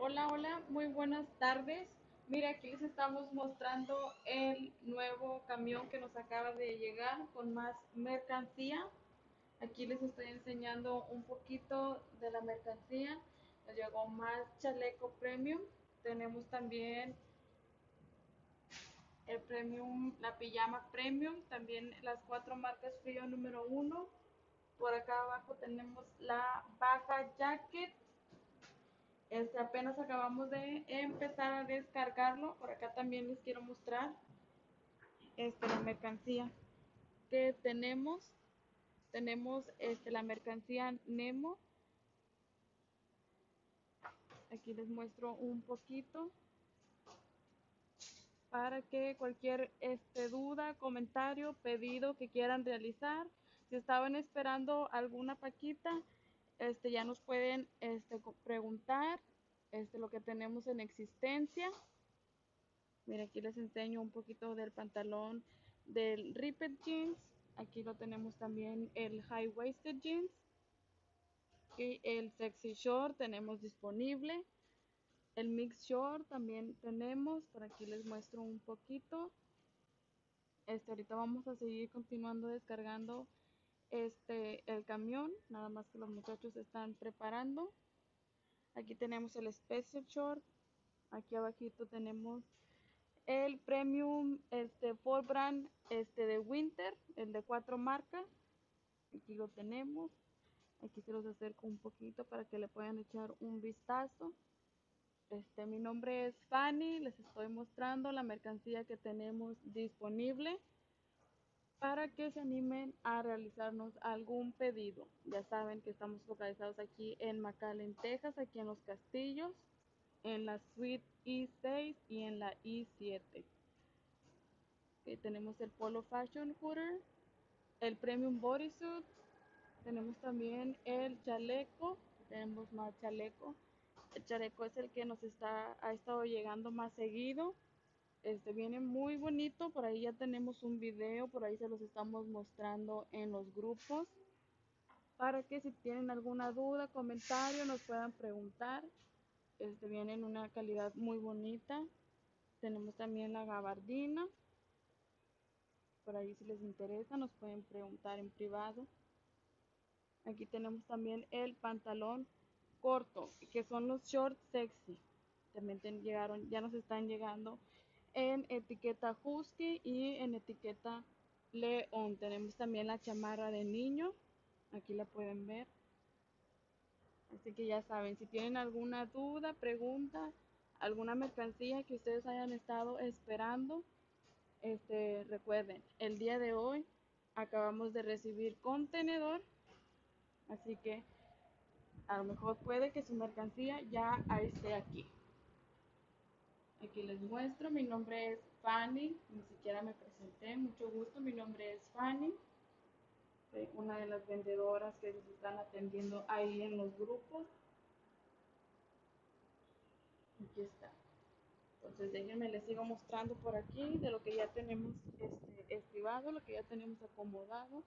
Hola, hola, muy buenas tardes. Mira, aquí les estamos mostrando el nuevo camión que nos acaba de llegar con más mercancía. Aquí les estoy enseñando un poquito de la mercancía. Nos llegó más chaleco premium. Tenemos también el premium, la pijama premium, también las cuatro marcas frío número uno. Por acá abajo tenemos la baja jacket. Apenas acabamos de empezar a descargarlo. Por acá también les quiero mostrar la mercancía que tenemos. Tenemos la mercancía Nemo. Aquí les muestro un poquito para que cualquier duda, comentario, pedido que quieran realizar, si estaban esperando alguna paquita, ya nos pueden preguntar lo que tenemos en existencia. Mira, aquí les enseño un poquito del pantalón del Ripped Jeans. Aquí lo tenemos también el High Waisted Jeans. Y el Sexy Short tenemos disponible. El Mix Short también tenemos. Por aquí les muestro un poquito. Ahorita vamos a seguir continuando descargando el camión. Nada más que los muchachos se están preparando. Aquí tenemos el Special Short. Aquí abajito tenemos el premium Ford brand de winter, el de 4 marcas. Aquí lo tenemos. Aquí se los acerco un poquito para que le puedan echar un vistazo. Mi nombre es Fanny. Les estoy mostrando la mercancía que tenemos disponible para que se animen a realizarnos algún pedido. Ya saben que estamos localizados aquí en McAllen, Texas, aquí en Los Castillos, en la suite I6 y en la I7. Tenemos el Polo Fashion Hooter, el Premium Bodysuit, tenemos también el chaleco, tenemos más chaleco. El chaleco es el que ha estado llegando más seguido. Viene muy bonito, por ahí ya tenemos un video, por ahí se los estamos mostrando en los grupos, para que si tienen alguna duda, comentario, nos puedan preguntar. Viene en una calidad muy bonita. Tenemos también la gabardina. Por ahí si les interesa nos pueden preguntar en privado. Aquí tenemos también el pantalón corto, que son los shorts sexy. También llegaron, ya nos están llegando en etiqueta Husky y en etiqueta León. Tenemos también la chamarra de niño. Aquí la pueden ver. Así que ya saben, si tienen alguna duda, pregunta, alguna mercancía que ustedes hayan estado esperando, recuerden, el día de hoy acabamos de recibir contenedor, así que a lo mejor puede que su mercancía ya esté aquí. Aquí les muestro, mi nombre es Fanny, ni siquiera me presenté, mucho gusto, mi nombre es Fanny, soy una de las vendedoras que les están atendiendo ahí en los grupos. Aquí está. Entonces déjenme les sigo mostrando por aquí de lo que ya tenemos estibado, lo que ya tenemos acomodado.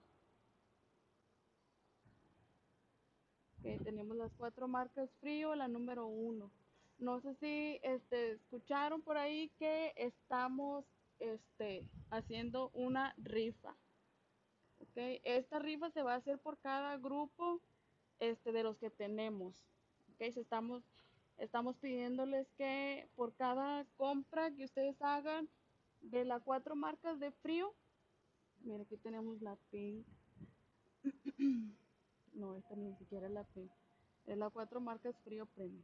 Tenemos las cuatro marcas frío, la número uno. No sé si escucharon por ahí que estamos haciendo una rifa. Okay. Esta rifa se va a hacer por cada grupo de los que tenemos. Okay. Estamos pidiéndoles que por cada compra que ustedes hagan de las cuatro marcas de frío, mira, aquí tenemos la Pink. No, esta ni siquiera es la Pink. Es la cuatro marcas frío premium.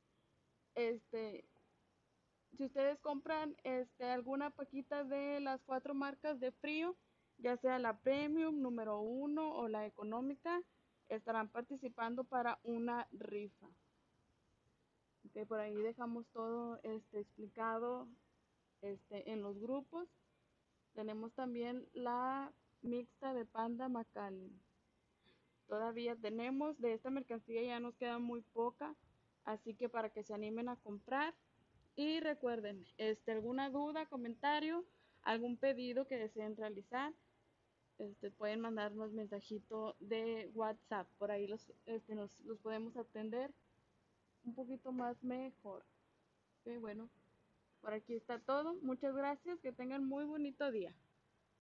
Si ustedes compran alguna paquita de las cuatro marcas de frío, ya sea la premium número uno o la económica, estarán participando para una rifa. Okay, por ahí dejamos todo explicado en los grupos. Tenemos también la mixta de Panda McAllen. Todavía tenemos de esta mercancía, ya nos queda muy poca, así que para que se animen a comprar. Y recuerden, alguna duda, comentario, algún pedido que deseen realizar, pueden mandarnos mensajito de WhatsApp, por ahí los podemos atender un poquito más mejor. Ok, bueno, por aquí está todo. Muchas gracias. Que tengan muy bonito día.